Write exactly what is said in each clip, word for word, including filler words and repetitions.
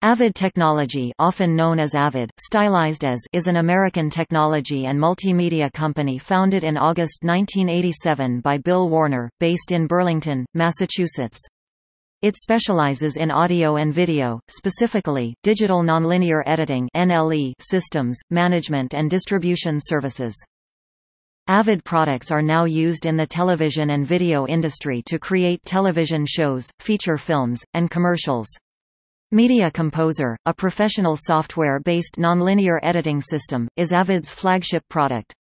Avid Technology, often known as Avid, stylized as, is an American technology and multimedia company founded in August nineteen eighty-seven by Bill Warner, based in Burlington, Massachusetts. It specializes in audio and video, specifically, digital nonlinear editing (N L E) systems, management and distribution services. Avid products are now used in the television and video industry to create television shows, feature films, and commercials. Media Composer, a professional software-based nonlinear editing system, is Avid's flagship product.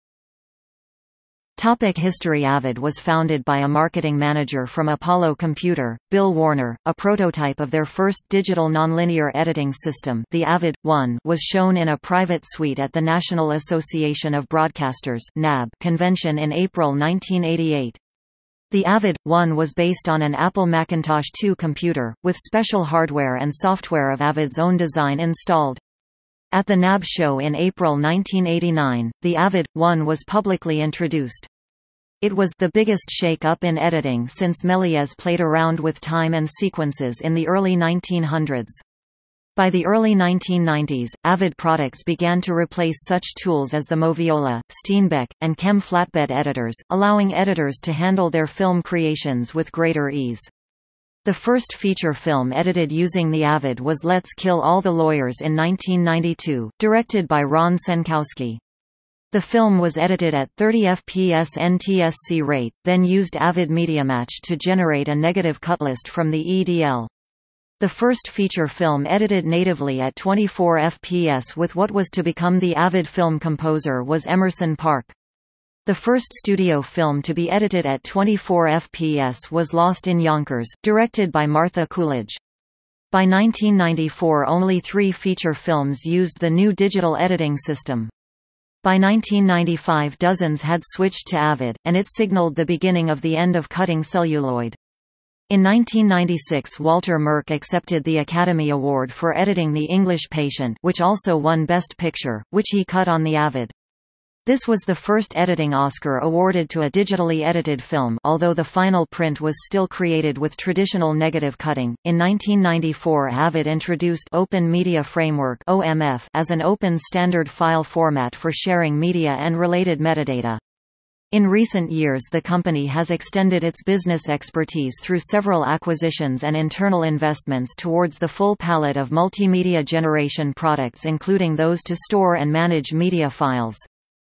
Topic History Avid was founded by a marketing manager from Apollo Computer, Bill Warner. A prototype of their first digital nonlinear editing system, the Avid one, was shown in a private suite at the National Association of Broadcasters (N A B) convention in April nineteen eighty-eight. The Avid one was based on an Apple Macintosh two computer, with special hardware and software of Avid's own design installed. At the N A B show in April nineteen eighty-nine, the Avid one was publicly introduced. It was the biggest shake-up in editing since Méliès played around with time and sequences in the early nineteen hundreds. By the early nineteen nineties, Avid products began to replace such tools as the Moviola, Steenbeck, and Chem flatbed editors, allowing editors to handle their film creations with greater ease. The first feature film edited using the Avid was Let's Kill All the Lawyers in nineteen ninety-two, directed by Ron Senkowski. The film was edited at thirty F P S N T S C rate, then used Avid MediaMatch to generate a negative cutlist from the E D L. The first feature film edited natively at twenty-four F P S with what was to become the Avid Film Composer was Emerson Park. The first studio film to be edited at twenty-four F P S was Lost in Yonkers, directed by Martha Coolidge. By nineteen ninety-four only three feature films used the new digital editing system. By nineteen ninety-five dozens had switched to Avid, and it signaled the beginning of the end of cutting celluloid. In nineteen ninety-six Walter Murch accepted the Academy Award for editing The English Patient, which also won Best Picture, which he cut on the Avid. This was the first editing Oscar awarded to a digitally edited film, although the final print was still created with traditional negative cutting. In nineteen ninety-four Avid introduced Open Media Framework (O M F) as an open standard file format for sharing media and related metadata. In recent years the company has extended its business expertise through several acquisitions and internal investments towards the full palette of multimedia generation products, including those to store and manage media files.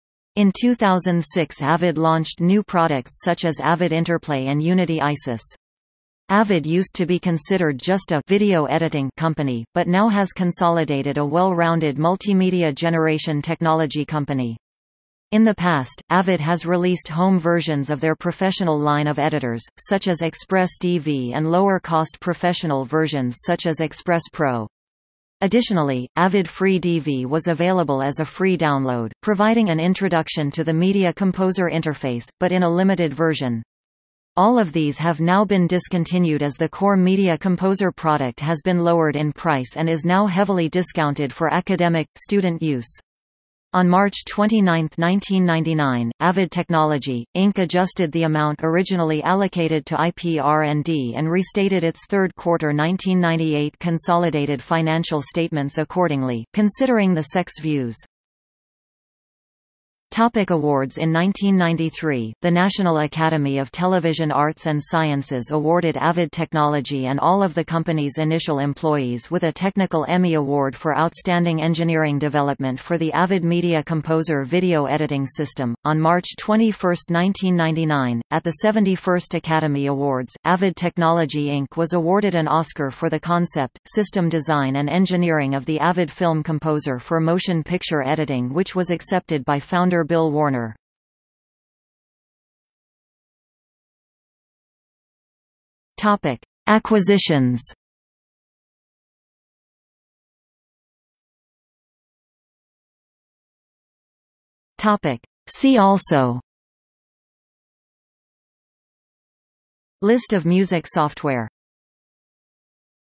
In two thousand six Avid launched new products such as Avid Interplay and Unity Isis. Avid used to be considered just a video editing company, but now has consolidated a well-rounded multimedia generation technology company. In the past, Avid has released home versions of their professional line of editors, such as Express D V, and lower-cost professional versions such as Express Pro. Additionally, Avid Free D V was available as a free download, providing an introduction to the Media Composer interface, but in a limited version. All of these have now been discontinued as the core Media Composer product has been lowered in price and is now heavily discounted for academic, student use. On March twenty-ninth nineteen ninety-nine, Avid Technology, Incorporated adjusted the amount originally allocated to I P R and D and restated its third quarter nineteen ninety-eight consolidated financial statements accordingly, considering the S E C views. Topic awards. In nineteen ninety-three, the National Academy of Television Arts and Sciences awarded Avid Technology and all of the company's initial employees with a Technical Emmy Award for Outstanding Engineering Development for the Avid Media Composer video editing system. On March twenty-first nineteen ninety-nine, at the seventy-first Academy Awards, Avid Technology Incorporated was awarded an Oscar for the concept, system design and engineering of the Avid Film Composer for motion picture editing, which was accepted by founder Bill Warner. Topic: Acquisitions. Topic: See also. List of music software.